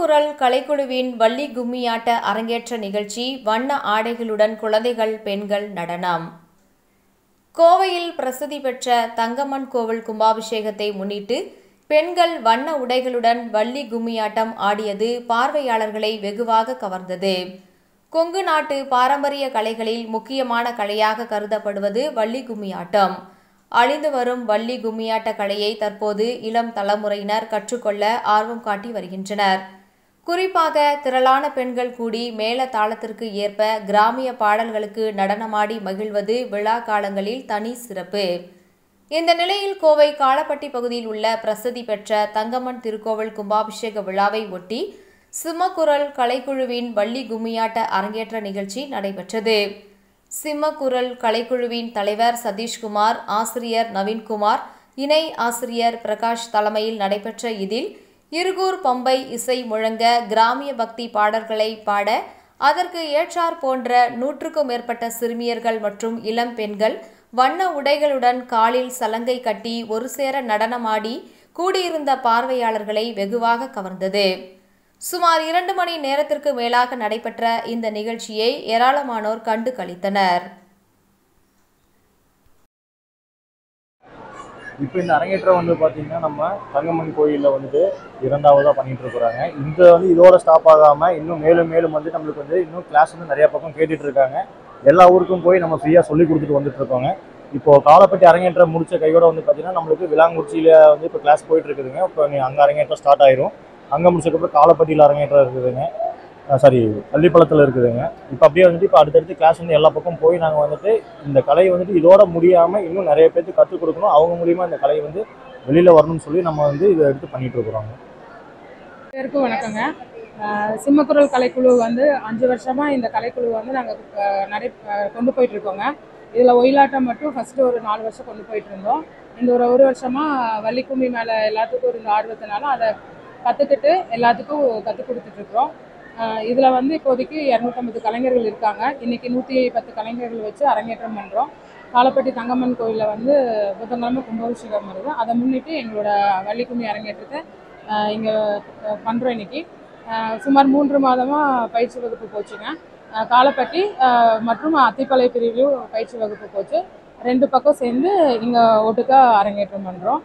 சிம்மக்குரல் கலைக்குழுவின் வள்ளி கும்மியாட்ட அரங்கேற்ற நிகழ்ச்சி வண்ண ஆடைகளுடன் குழந்தைகள் பெண்கள் நடனம். கோவையில் பிரசித்தி பெற்ற தங்கம்மன் கோவில் கும்பாபிஷேகத்தை முன்னிட்டு பெண்கள் வண்ண உடைகளுடன் வள்ளி கும்மியாட்டம் ஆடியது பார்வையாளர்களை வெகுவாக கவர்ந்தது. கொங்கு நாட்டு பாரம்பரிய கலைகளில் முக்கியமான கலையாக கருதப்படுவது வள்ளி கும்மியாட்டம். அழிந்து வரும் வள்ளி கும்மியாட்ட கலையை தற்போது இளம் தலைமுறையினர் கற்றுக்கொள்ள ஆர்வம் காட்டி வருகின்றனர். குறிப்பாக திரளான பெண்கள் கூடி மேள தாளத்திற்கு ஏற்ப கிராமிய பாடல்களுக்கு நடனமாடி மகிழ்வது விழா காலங்களில் தனி சிறப்பு. இந்த நிலையில் கோவை காலப்பட்டி பகுதியில் உள்ள பிரசித்தி பெற்ற தங்கம்மன் திருக்கோவில் கும்பாபிஷேக விழாவை ஒட்டி சிம்மக்குரல் கலைக்குழுவின் வள்ளி கும்மியாட்ட அரங்கேற்ற நிகழ்ச்சி நடைபெற்றது. சிம்மக்குரல் கலைக்குழுவின் தலைவர் சதீஷ்குமார், ஆசிரியர் நவீன்குமார், இணை ஆசிரியர் பிரகாஷ் தலைமையில் நடைபெற்ற இதில் இருகூர் பம்பை இசை முழங்க கிராமிய பக்தி பாடல்களை பாட அதற்கு ஏற்றார் போன்ற 100க்கும் மேற்பட்ட சிறுமியர்கள் மற்றும் இளம் பெண்கள் வண்ண உடைகளுடன் காலில் சலங்கை கட்டி ஒரு சேர நடனமாடி கூடியிருந்த பார்வையாளர்களை வெகுவாக கவர்ந்தது. சுமார் 2 மணி நேரத்திற்கு மேலாக நடைபெற்ற இந்த நிகழ்ச்சியை ஏராளமானோர் கண்டு களித்தனர். இப்போ இந்த அரங்கேற்றம் பார்த்தீங்கன்னா நம்ம தங்கம்மன் கோயிலில் இரண்டாவதாக பண்ணிட்டு இருக்கிறாங்க. இதோட ஸ்டாப் ஆகாமல் இன்னும் மேலும் நம்மளுக்கு இன்னும் கிளாஸ் நிறையா பக்கம் கேட்டுட்டு இருக்காங்க. எல்லா ஊருக்கும் போய் நம்ம ஃப்ரீயாக சொல்லி கொடுத்துட்டு வந்துட்டு இருக்கோங்க. இப்போது காலப்பட்டி அரங்கேற்றம் முடிச்ச கையோட பார்த்தீங்கன்னா நம்மளுக்கு விளாங்குறிச்சியில் இப்போ கிளாஸ் போயிட்டு இருக்குதுங்க. இப்போ அங்கே அரங்கேற்றம் ஸ்டார்ட் ஆயிரும். அங்கே முடிச்சதுக்கப்புறம் காலப்பட்டியில் அரங்கேற்றம் இருக்குதுங்க. பள்ளிப்பழத்தில் இருக்குதுங்க. இப்போ அப்படியே இப்போ அடுத்தடுத்து கிளாஸ் எல்லா பக்கம் போய் நாங்கள் இந்த கலை இதோட முடியாமல் இன்னும் நிறைய பேருக்கு கற்றுக் கொடுக்கணும். அவங்க மூலியமாக இந்த கலை வெளியில் வரணும்னு சொல்லி நம்ம இதை எடுத்து பண்ணிட்டு இருக்கிறோங்க. பேருக்கும் வணக்கங்க. சிம்மக்குரல் கலைக்குழு 5 வருஷமாக இந்த கலைக்குழு நாங்கள் கொண்டு போயிட்டு இருக்கோங்க. இதில் ஒயிலாட்டம் மட்டும் ஃபஸ்ட்டு ஒரு 4 வருஷம் கொண்டு போயிட்டு இருந்தோம். இந்த ஒரு வருஷமாக வள்ளி கும்மி மேலே எல்லாத்துக்கும் இருந்த ஆர்வத்தினால அதை கற்றுக்கிட்டு எல்லாத்துக்கும் கற்றுக் கொடுத்துட்ருக்குறோம். இதில் இப்போதைக்கு 250 கலைஞர்கள் இருக்காங்க. இன்றைக்கி 110 கலைஞர்கள் வச்சு அரங்கேற்றம் பண்ணுறோம். காலப்பட்டி தங்கம்மன் கோயிலில் புதன்கிழமை கும்பாபிஷேகம் வருது. அதை முன்னிட்டு எங்களோட வள்ளி கும்மி அரங்கேற்றத்தை இங்கே பண்ணுறோம். இன்றைக்கி சுமார் 3 மாதமாக பயிற்சி வகுப்பு போச்சுங்க. காலப்பட்டி மற்றும் அத்திப்பளை பிரிவிலும் பயிற்சி வகுப்பு போச்சு. 2 பக்கம் சேர்ந்து இங்கே ஒட்டுக்கா அரங்கேற்றம் பண்ணுறோம்.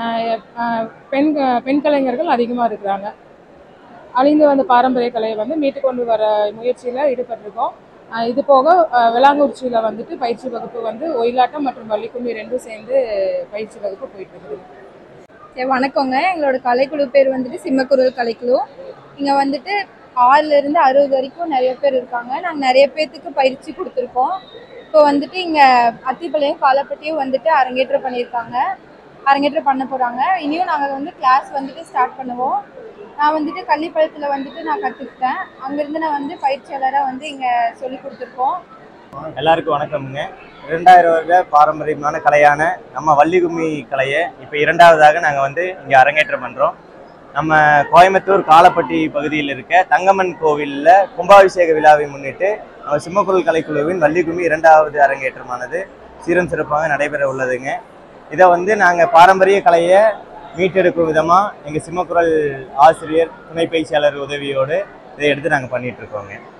பெண் கலைஞர்கள் அதிகமாக இருக்கிறாங்க. அழிந்து வந்த பாரம்பரிய கலையை மீட்டு கொண்டு வர முயற்சியில் ஈடுபட்டிருக்கோம். இது போக விளாங்குறிச்சியில் பயிற்சி வகுப்பு ஒயிலாட்டம் மற்றும் வள்ளி கும்மி 2ம் சேர்ந்து பயிற்சி வகுப்பு போயிட்டுருக்குது. வணக்கங்க. எங்களோட கலைக்குழு பேர் சிம்மக்குரல் கலைக்குழு. இங்கே 6லேருந்து 60 வரைக்கும் நிறைய பேர் இருக்காங்க. நாங்கள் நிறைய பேர்த்துக்கு பயிற்சி கொடுத்துருக்கோம். இப்போ இங்கே அத்திப்பளையும் காலப்பட்டியும் அரங்கேற்றம் பண்ணியிருக்காங்க. அரங்கேற்றம் பண்ண போகிறாங்க. இனியும் நாங்கள் கிளாஸ் ஸ்டார்ட் பண்ணுவோம். நான் கள்ளிப்பழத்தில் நான் கற்றுக்கிட்டேன். அங்கேருந்து நான் பயிற்சியாளராக இங்கே சொல்லி கொடுத்துருக்கோம். எல்லாருக்கும் வணக்கம்ங்க. 2000 வருட பாரம்பரியமான கலையான நம்ம வள்ளி கும்மி கலையை இப்போ 2வதாக நாங்கள் இங்கே அரங்கேற்றம் பண்ணுறோம். நம்ம கோயம்புத்தூர் காலப்பட்டி பகுதியில் இருக்க தங்கம்மன் கோவிலில் கும்பாபிஷேக விழாவை முன்னிட்டு நம்ம சிம்மக்குரல் கலைக்குழுவின் வள்ளி கும்மி 2வது அரங்கேற்றமானது சீரம் சிறப்பாக நடைபெற உள்ளதுங்க. இதை நாங்கள் பாரம்பரிய கலையை மீட்டெடுக்கும் விதமாக எங்கள் சிம்மக்குரல் ஆசிரியர் துணை பயிற்சியாளர் உதவியோடு இதை எடுத்து நாங்கள் பண்ணிகிட்ருக்கோங்க.